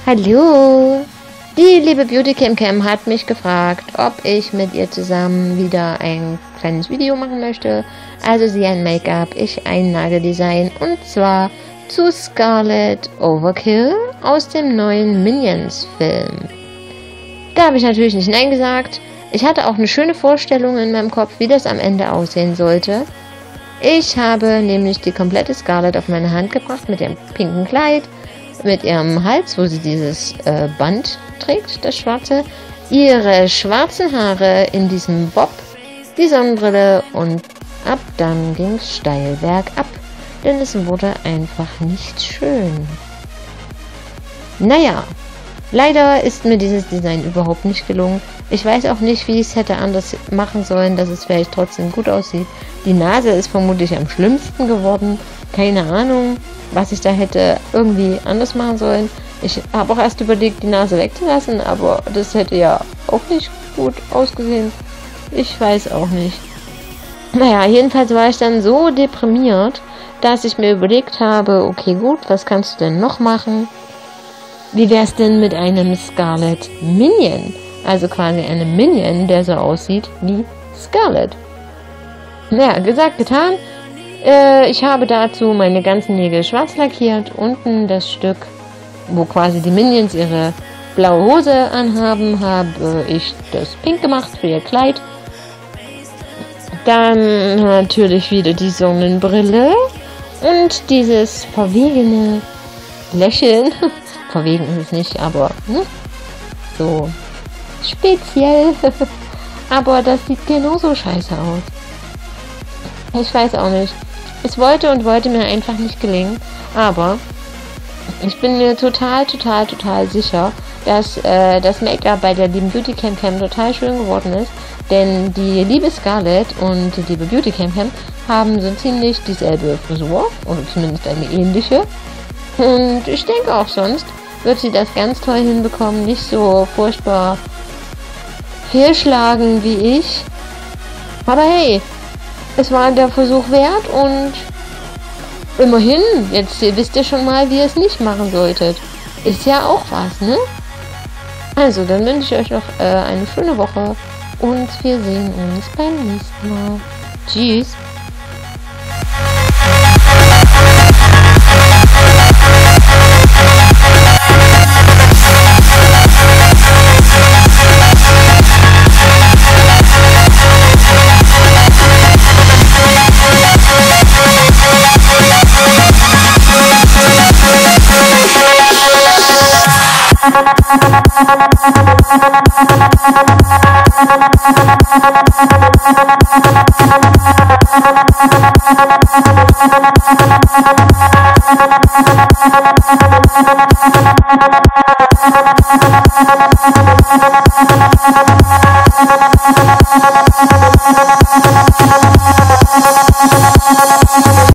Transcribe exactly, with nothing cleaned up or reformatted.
Hallo! Die liebe Beauty Cam Cam hat mich gefragt, ob ich mit ihr zusammen wieder ein kleines Video machen möchte. Also sie ein Make-up, ich ein Nageldesign und zwar zu Scarlet Overkill aus dem neuen Minions Film. Da habe ich natürlich nicht Nein gesagt. Ich hatte auch eine schöne Vorstellung in meinem Kopf, wie das am Ende aussehen sollte. Ich habe nämlich die komplette Scarlet auf meine Hand gebracht mit ihrem pinken Kleid, mit ihrem Hals, wo sie dieses äh, Band trägt, das schwarze, ihre schwarzen Haare in diesem Bob, die Sonnenbrille und ab dann ging es steil bergab, denn es wurde einfach nicht schön. Naja, leider ist mir dieses Design überhaupt nicht gelungen. Ich weiß auch nicht, wie ich es hätte anders machen sollen, dass es vielleicht trotzdem gut aussieht. Die Nase ist vermutlich am schlimmsten geworden. Keine Ahnung, was ich da hätte irgendwie anders machen sollen. Ich habe auch erst überlegt, die Nase wegzulassen, aber das hätte ja auch nicht gut ausgesehen. Ich weiß auch nicht. Naja, jedenfalls war ich dann so deprimiert, dass ich mir überlegt habe, okay gut, was kannst du denn noch machen? Wie wär's denn mit einem Scarlet Minion? Also quasi einem Minion, der so aussieht wie Scarlet. Naja, gesagt, getan. Äh, ich habe dazu meine ganzen Nägel schwarz lackiert. Unten das Stück, wo quasi die Minions ihre blaue Hose anhaben, habe ich das pink gemacht für ihr Kleid. Dann natürlich wieder die Sonnenbrille und dieses verwegene Lächeln. Verwegen ist es nicht, aber ne? So speziell. Aber das sieht genauso scheiße aus. Ich weiß auch nicht. Es wollte und wollte mir einfach nicht gelingen, aber ich bin mir total, total, total sicher, dass äh, das Make-up bei der lieben Beauty Cam Cam total schön geworden ist, denn die liebe Scarlett und die liebe Beauty Cam Cam haben so ziemlich dieselbe Frisur, oder zumindest eine ähnliche. Und ich denke auch sonst wird sie das ganz toll hinbekommen, nicht so furchtbar fehlschlagen wie ich. Aber hey, es war der Versuch wert und immerhin, jetzt wisst ihr schon mal, wie ihr es nicht machen solltet. Ist ja auch was, ne? Also, dann wünsche ich euch noch äh, eine schöne Woche und wir sehen uns beim nächsten Mal. Tschüss! Thank you.